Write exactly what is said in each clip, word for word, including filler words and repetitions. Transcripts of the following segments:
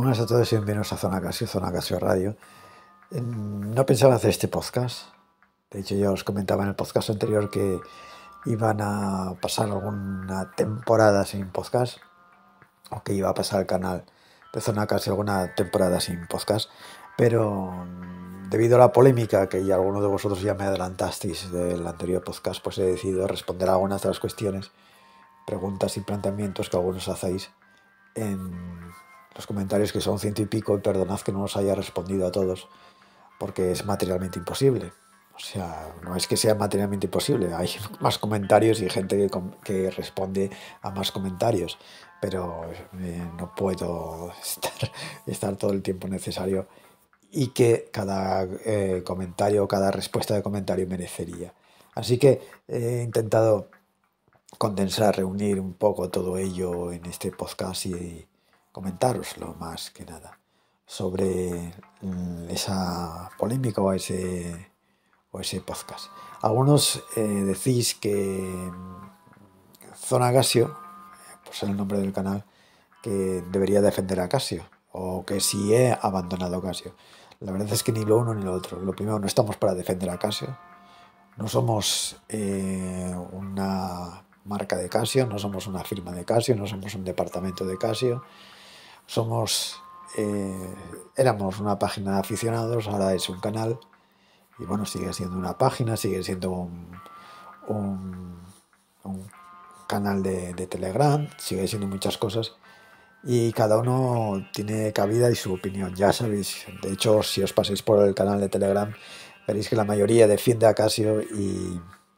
Buenas a todos y bienvenidos a Zona Casio, Zona Casio Radio. No pensaba hacer este podcast. De hecho, ya os comentaba en el podcast anterior que iban a pasar alguna temporada sin podcast, o que iba a pasar el canal de Zona Casio alguna temporada sin podcast, pero debido a la polémica que ya algunos de vosotros ya me adelantasteis del anterior podcast, pues he decidido responder a algunas de las cuestiones, preguntas y planteamientos que algunos hacéis en los comentarios, que son ciento y pico, y perdonad que no os haya respondido a todos, porque es materialmente imposible. O sea, no es que sea materialmente imposible, hay más comentarios y gente que, que responde a más comentarios, pero eh, no puedo estar, estar todo el tiempo necesario y que cada eh, comentario, cada respuesta de comentario merecería. Así que he intentado condensar, reunir un poco todo ello en este podcast y comentároslo más que nada sobre esa polémica o ese, o ese podcast. Algunos eh, decís que Zona Casio, pues es el nombre del canal, que debería defender a Casio, o que si he abandonado a Casio. La verdad es que ni lo uno ni lo otro. Lo primero, no estamos para defender a Casio. No somos eh, una marca de Casio, no somos una firma de Casio, no somos un departamento de Casio. Somos, eh, éramos una página de aficionados, ahora es un canal. Y bueno, sigue siendo una página, sigue siendo un, un, un canal de, de Telegram, sigue siendo muchas cosas. Y cada uno tiene cabida y su opinión, ya sabéis. De hecho, si os pasáis por el canal de Telegram, veréis que la mayoría defiende a Casio y,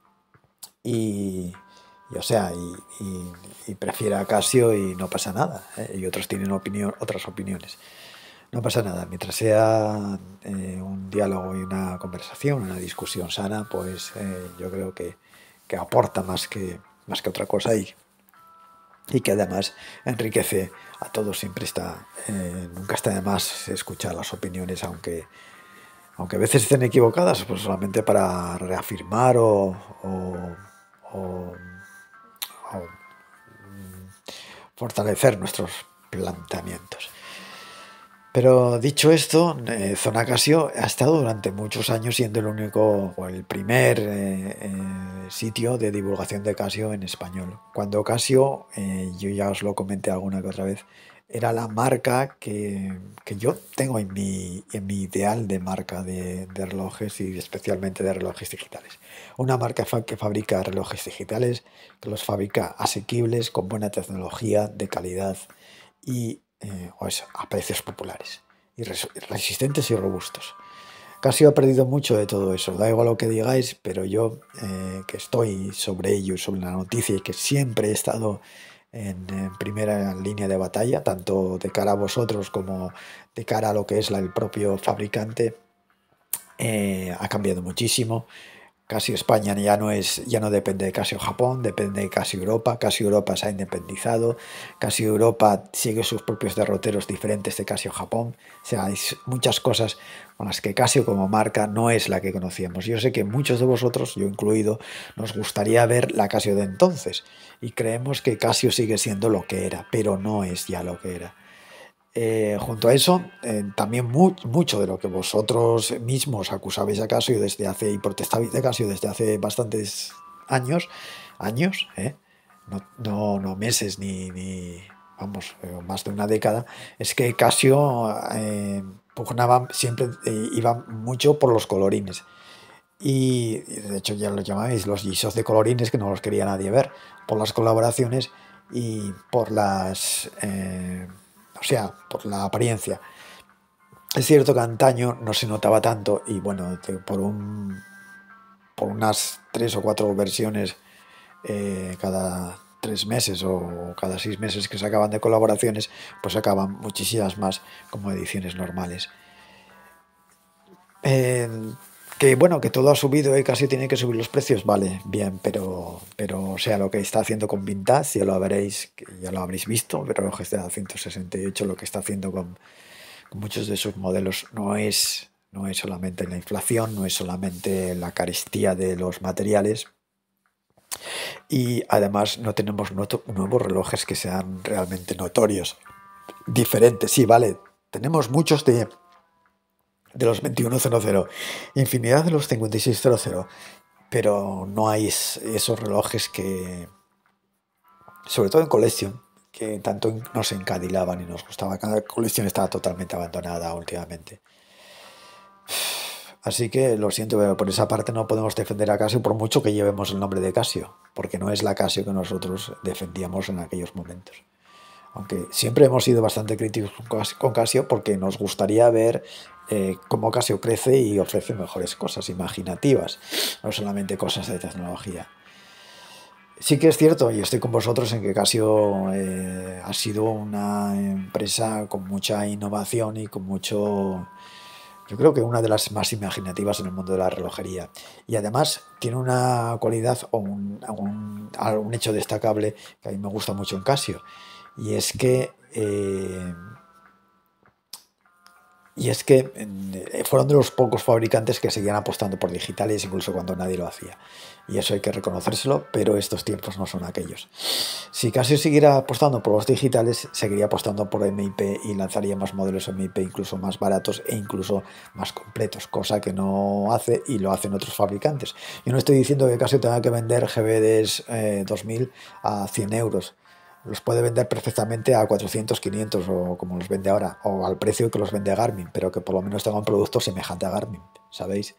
y, y o sea, y, y, y prefiere a Casio y no pasa nada, ¿eh? Y otros tienen opinión, otras opiniones. No pasa nada, mientras sea eh, un diálogo y una conversación, una discusión sana, pues eh, yo creo que, que aporta más que, más que otra cosa y, y que además enriquece a todos. Siempre está, eh, nunca está de más escuchar las opiniones, aunque aunque a veces estén equivocadas, pues solamente para reafirmar o, o, o, o fortalecer nuestros planteamientos. Pero dicho esto, eh, Zona Casio ha estado durante muchos años siendo el único o el primer eh, eh, sitio de divulgación de Casio en español. Cuando Casio, eh, yo ya os lo comenté alguna que otra vez, era la marca que, que yo tengo en mi, en mi ideal de marca de, de relojes y especialmente de relojes digitales. Una marca fa que fabrica relojes digitales, que los fabrica asequibles, con buena tecnología, de calidad y eh, o eso, a precios populares y res resistentes y robustos. Casio ha perdido mucho de todo eso, da igual lo que digáis, pero yo eh, que estoy sobre ello, sobre la noticia y que siempre he estado en, en primera línea de batalla, tanto de cara a vosotros como de cara a lo que es la, el propio fabricante, eh, ha cambiado muchísimo. Casio España ya no es, ya no depende de Casio Japón, depende de Casio Europa. Casio Europa se ha independizado. Casio Europa sigue sus propios derroteros diferentes de Casio Japón. O sea, hay muchas cosas con las que Casio como marca no es la que conocíamos. Yo sé que muchos de vosotros, yo incluido, nos gustaría ver la Casio de entonces y creemos que Casio sigue siendo lo que era, pero no es ya lo que era. Eh, junto a eso, eh, también mu mucho de lo que vosotros mismos acusabais a Casio desde hace y protestabais de Casio desde hace bastantes años, años, ¿eh? no, no, no meses ni, ni vamos, eh, más de una década, es que Casio eh, pugnaba, siempre eh, iba mucho por los colorines. Y de hecho ya los llamabais los guisos de colorines, que no los quería nadie ver, por las colaboraciones y por las... Eh, o sea, por la apariencia. Es cierto que antaño no se notaba tanto y bueno, por, un, por unas tres o cuatro versiones eh, cada tres meses o cada seis meses que sacaban de colaboraciones, pues sacaban muchísimas más como ediciones normales. Eh, que bueno, que todo ha subido y casi tiene que subir los precios, vale, bien, pero, pero o sea, lo que está haciendo con Vintage, ya lo veréis, ya lo habréis visto, relojes de ciento sesenta y ocho, lo que está haciendo con, con muchos de sus modelos no es, no es solamente la inflación, no es solamente la carestía de los materiales, y además no tenemos nuevos relojes que sean realmente notorios, diferentes, sí, vale. tenemos muchos de, de los veintiuno cero cero, infinidad de los cincuenta y seis cero cero, pero no hay esos relojes que, sobre todo en Collection, que tanto nos encadilaban y nos gustaba. Cada Collection estaba totalmente abandonada últimamente. Así que lo siento, pero por esa parte no podemos defender a Casio por mucho que llevemos el nombre de Casio, porque no es la Casio que nosotros defendíamos en aquellos momentos. Aunque siempre hemos sido bastante críticos con Casio porque nos gustaría ver eh, cómo Casio crece y ofrece mejores cosas imaginativas, no solamente cosas de tecnología. Sí que es cierto, y estoy con vosotros en que Casio eh, ha sido una empresa con mucha innovación y con mucho... Yo creo que una de las más imaginativas en el mundo de la relojería. Y además tiene una cualidad o un, un, un hecho destacable que a mí me gusta mucho en Casio. Y es que... Eh, y es que eh, fueron de los pocos fabricantes que seguían apostando por digitales incluso cuando nadie lo hacía. Y eso hay que reconocérselo, pero estos tiempos no son aquellos. Si Casio siguiera apostando por los digitales, seguiría apostando por M I P y lanzaría más modelos M I P incluso más baratos e incluso más completos, cosa que no hace y lo hacen otros fabricantes. Yo no estoy diciendo que Casio tenga que vender G B Ds eh, dos mil a cien euros. Los puede vender perfectamente a cuatrocientos, quinientos o como los vende ahora, o al precio que los vende Garmin, pero que por lo menos tenga un producto semejante a Garmin, ¿sabéis?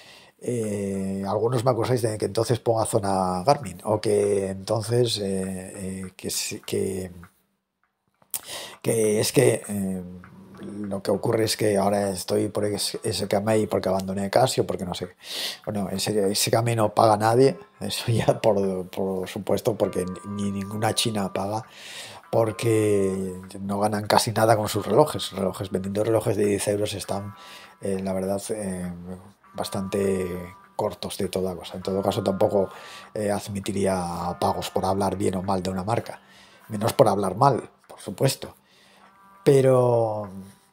Eh, algunos me acusáis de que entonces ponga zona Garmin, o que entonces eh, eh, que, que, que es que eh, lo que ocurre es que ahora estoy por ese camino porque abandoné Casio, porque no sé. Bueno, ese, ese camino no paga nadie, eso ya por, por supuesto, porque ni ninguna China paga, porque no ganan casi nada con sus relojes. Relojes vendiendo relojes de diez euros están, eh, la verdad, eh, bastante cortos de toda cosa. En todo caso, tampoco eh, admitiría pagos por hablar bien o mal de una marca, menos por hablar mal, por supuesto. Pero,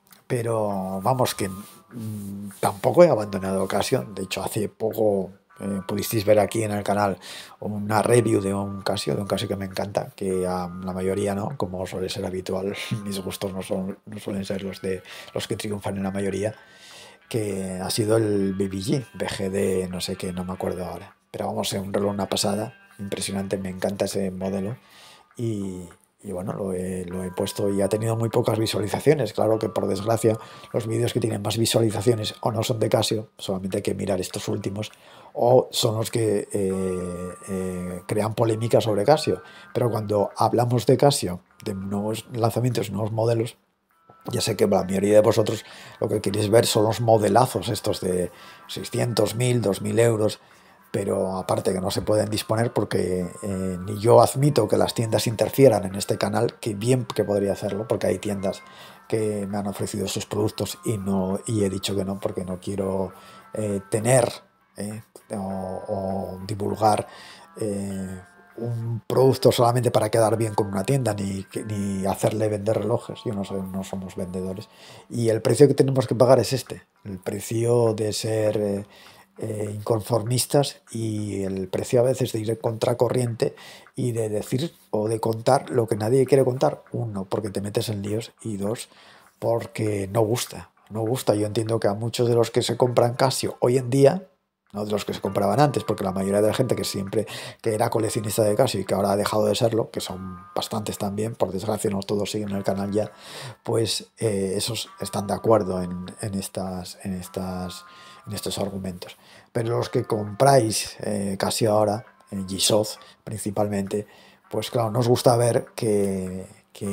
pero vamos, que mmm, tampoco he abandonado Casio. De hecho, hace poco eh, pudisteis ver aquí en el canal una review de un Casio, de un Casio que me encanta, que a la mayoría no, como suele ser habitual. Mis gustos no, son, no suelen ser los de los que triunfan en la mayoría, que ha sido el B B G, B G D no sé qué, no me acuerdo ahora. Pero vamos, es un reloj, una pasada, impresionante, me encanta ese modelo. Y, y bueno, lo he, lo he puesto y ha tenido muy pocas visualizaciones. Claro que por desgracia los vídeos que tienen más visualizaciones o no son de Casio, solamente hay que mirar estos últimos, o son los que eh, eh, crean polémica sobre Casio. Pero cuando hablamos de Casio, de nuevos lanzamientos, nuevos modelos, ya sé que la mayoría de vosotros lo que queréis ver son los modelazos estos de seiscientos, mil, dos mil euros, pero aparte que no se pueden disponer porque eh, ni yo admito que las tiendas interfieran en este canal, que bien que podría hacerlo, porque hay tiendas que me han ofrecido sus productos y, no, y he dicho que no, porque no quiero eh, tener eh, o, o divulgar eh, un producto solamente para quedar bien con una tienda, ni, ni hacerle vender relojes. Yo no, soy, no somos vendedores. Y el precio que tenemos que pagar es este, el precio de ser... Eh, Eh, inconformistas y el precio a veces de ir contracorriente y de decir o de contar lo que nadie quiere contar. Uno, porque te metes en líos, y dos, porque no gusta. No gusta. Yo entiendo que a muchos de los que se compran Casio hoy en día, no de los que se compraban antes, porque la mayoría de la gente que siempre que era coleccionista de Casio y que ahora ha dejado de serlo, que son bastantes también, por desgracia no todos siguen el canal ya, pues eh, esos están de acuerdo en, en estas en estas en estos argumentos. Pero los que compráis eh, casi ahora, en G-Shock principalmente, pues claro, nos gusta ver que, que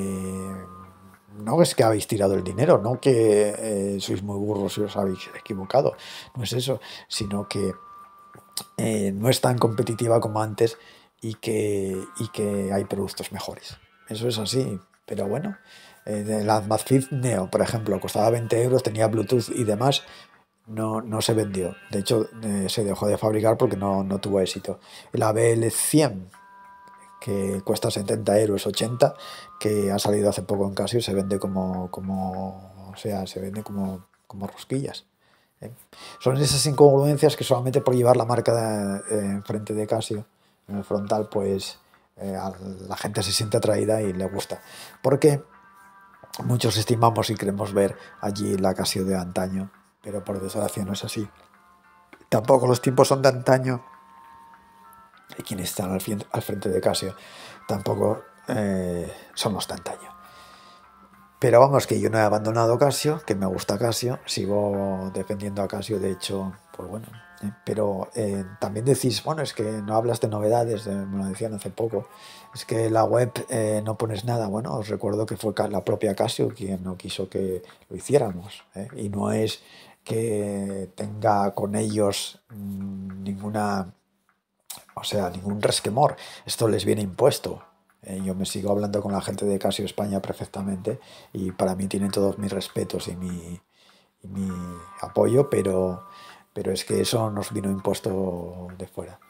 no es que habéis tirado el dinero, no que eh, sois muy burros y os habéis equivocado, no es eso, sino que eh, no es tan competitiva como antes y que, y que hay productos mejores. Eso es así, pero bueno. Eh, la Amazfit Neo, por ejemplo, costaba veinte euros, tenía Bluetooth y demás. No, no se vendió. De hecho, eh, se dejó de fabricar porque no, no tuvo éxito. La B L cien, que cuesta setenta euros, ochenta, que ha salido hace poco en Casio, se vende como, como o sea, se vende como, como rosquillas. ¿eh? Son esas incongruencias que solamente por llevar la marca de, eh, enfrente de Casio, en el frontal, pues eh, la gente se siente atraída y le gusta. Porque muchos estimamos y queremos ver allí la Casio de antaño, pero por desgracia no es así. Tampoco los tiempos son de antaño y quienes están al, fin, al frente de Casio tampoco eh, son los de antaño. Pero vamos, que yo no he abandonado Casio, que me gusta Casio, sigo defendiendo a Casio, de hecho, pues bueno, eh, pero eh, también decís, bueno, es que no hablas de novedades, eh, me lo decían hace poco, es que la web eh, no pones nada. Bueno, os recuerdo que fue la propia Casio quien no quiso que lo hiciéramos, ¿eh? Y no es que tenga con ellos mmm, ninguna, o sea, ningún resquemor, esto les viene impuesto. Eh, yo me sigo hablando con la gente de Casio España perfectamente y para mí tienen todos mis respetos y mi, y mi apoyo, pero, pero es que eso nos vino impuesto de fuera.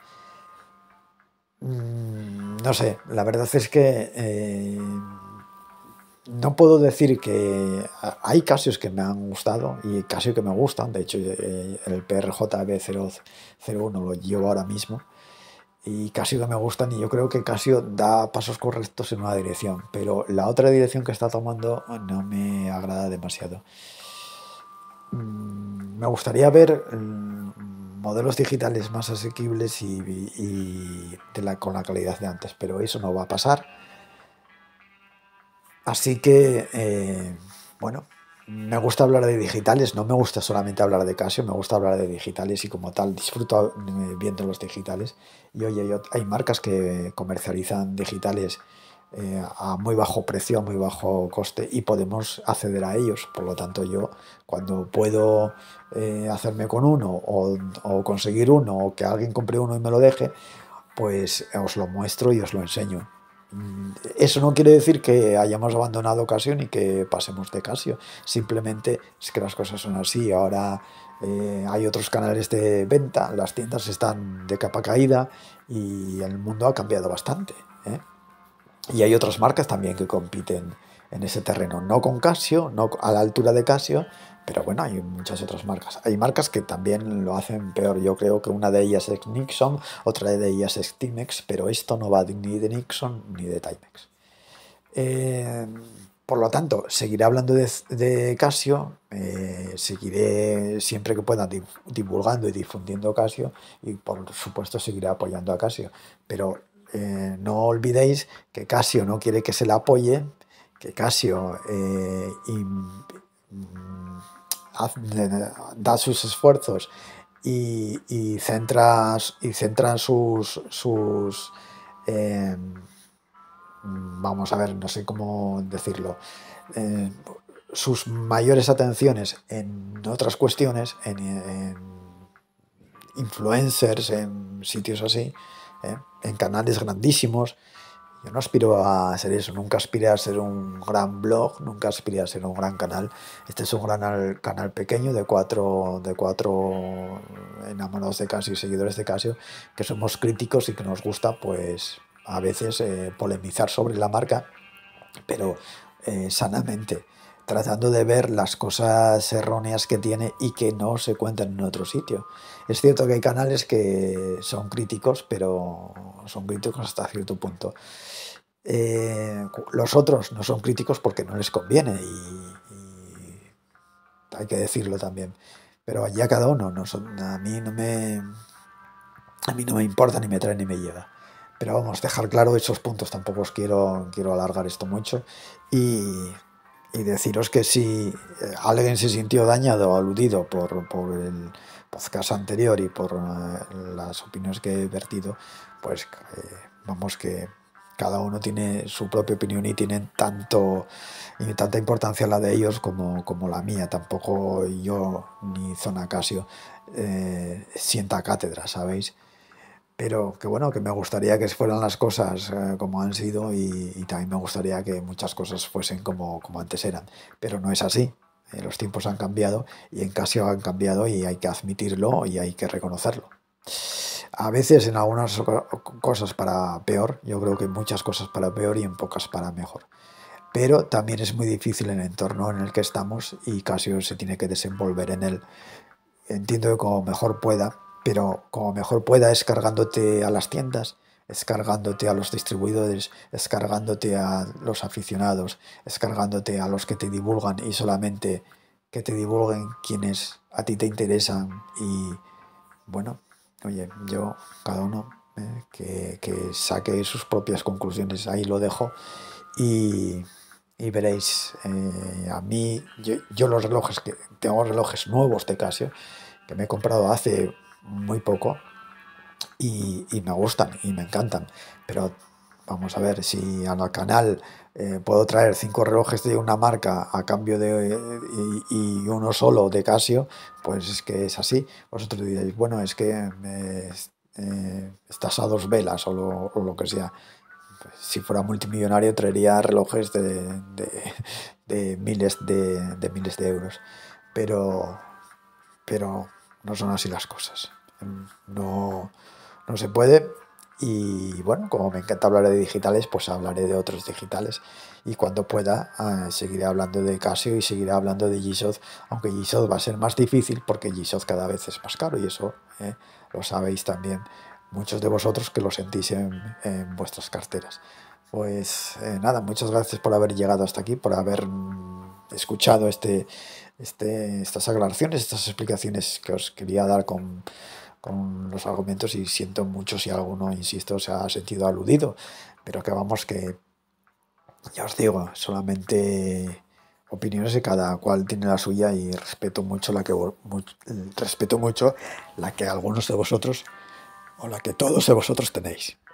Mm, no sé, la verdad es que eh, no puedo decir que hay Casios que me han gustado y Casio que me gustan. De hecho, eh, el P R J B cero cero uno lo llevo ahora mismo y Casio que me gustan, y yo creo que Casio da pasos correctos en una dirección, pero la otra dirección que está tomando no me agrada demasiado. Mm, me gustaría ver mm, modelos digitales más asequibles y, y de la, con la calidad de antes, pero eso no va a pasar. Así que, eh, bueno, me gusta hablar de digitales, no me gusta solamente hablar de Casio, me gusta hablar de digitales y como tal disfruto eh, viendo los digitales. Y oye, hay, hay marcas que comercializan digitales eh, a muy bajo precio, a muy bajo coste y podemos acceder a ellos. Por lo tanto, yo cuando puedo eh, hacerme con uno o, o conseguir uno o que alguien compre uno y me lo deje, pues os lo muestro y os lo enseño. Eso no quiere decir que hayamos abandonado Casio ni que pasemos de Casio, simplemente es que las cosas son así. Ahora eh, hay otros canales de venta, las tiendas están de capa caída y el mundo ha cambiado bastante, ¿eh? Y hay otras marcas también que compiten en ese terreno, no con Casio, no a la altura de Casio, pero bueno, hay muchas otras marcas. Hay marcas que también lo hacen peor. Yo creo que una de ellas es Nixon, otra de ellas es Timex, pero esto no va ni de Nixon ni de Timex. Eh, por lo tanto, seguiré hablando de, de Casio, eh, seguiré siempre que pueda divulgando y difundiendo Casio y por supuesto seguiré apoyando a Casio. Pero eh, no olvidéis que Casio no quiere que se le apoye, que Casio eh, y, da sus esfuerzos y, y centra, y centra sus, sus eh, vamos a ver, no sé cómo decirlo, eh, sus mayores atenciones en otras cuestiones, en, en influencers, en sitios así, ¿eh? En canales grandísimos. Yo no aspiro a ser eso, nunca aspiré a ser un gran blog, nunca aspiré a ser un gran canal. Este es un gran canal pequeño de cuatro, de cuatro enamorados de Casio y seguidores de Casio, que somos críticos y que nos gusta, pues, a veces eh, polemizar sobre la marca, pero eh, sanamente, tratando de ver las cosas erróneas que tiene y que no se cuentan en otro sitio. Es cierto que hay canales que son críticos, pero son críticos hasta cierto punto. Eh, los otros no son críticos porque no les conviene y, y hay que decirlo también. Pero ya cada uno, no son, a mí no me a mí no me importa, ni me trae ni me lleva. Pero vamos, dejar claro esos puntos, tampoco os quiero, quiero alargar esto mucho. Y, y deciros que si alguien se sintió dañado o aludido por, por el podcast anterior y por uh, las opiniones que he vertido, pues eh, vamos que cada uno tiene su propia opinión y tienen tanto y tanta importancia la de ellos como, como la mía. Tampoco yo ni Zona Casio eh, sienta cátedra, ¿sabéis? Pero que bueno, que me gustaría que fueran las cosas eh, como han sido y, y también me gustaría que muchas cosas fuesen como, como antes eran. Pero no es así. Eh, los tiempos han cambiado y en Casio han cambiado y hay que admitirlo y hay que reconocerlo. A veces en algunas cosas para peor, yo creo que en muchas cosas para peor y en pocas para mejor. Pero también es muy difícil el entorno en el que estamos y Casio se tiene que desenvolver en él. Entiendo que como mejor pueda, pero como mejor pueda es cargándote a las tiendas, es cargándote a los distribuidores, es cargándote a los aficionados, es cargándote a los que te divulgan y solamente que te divulguen quienes a ti te interesan. Y bueno, oye, yo, cada uno eh, que, que saque sus propias conclusiones, ahí lo dejo. Y, y veréis, eh, a mí, yo, yo los relojes, que tengo relojes nuevos de Casio, que me he comprado hace muy poco, y, y me gustan y me encantan, pero vamos a ver si al canal eh, puedo traer cinco relojes de una marca a cambio de eh, y, y uno solo de Casio, pues es que es así. Vosotros diréis, bueno, es que eh, eh, estás a dos velas o lo, o lo que sea. Pues, si fuera multimillonario traería relojes de, de, de miles de, de miles de euros, pero pero no son así las cosas. No, no se puede. Y bueno, como me encanta hablar de digitales, pues hablaré de otros digitales. Y cuando pueda, eh, seguiré hablando de Casio y seguiré hablando de G-Shock, aunque G-Shock va a ser más difícil porque G-Shock cada vez es más caro y eso eh, lo sabéis también muchos de vosotros que lo sentís en, en vuestras carteras. Pues eh, nada, muchas gracias por haber llegado hasta aquí, por haber mm, escuchado este, este, estas aclaraciones, estas explicaciones que os quería dar con, con los argumentos, y siento mucho si alguno, insisto, se ha sentido aludido, pero que vamos, que ya os digo, solamente opiniones de cada cual tiene la suya, y respeto mucho la que vo- mu- respeto mucho la que algunos de vosotros o la que todos de vosotros tenéis.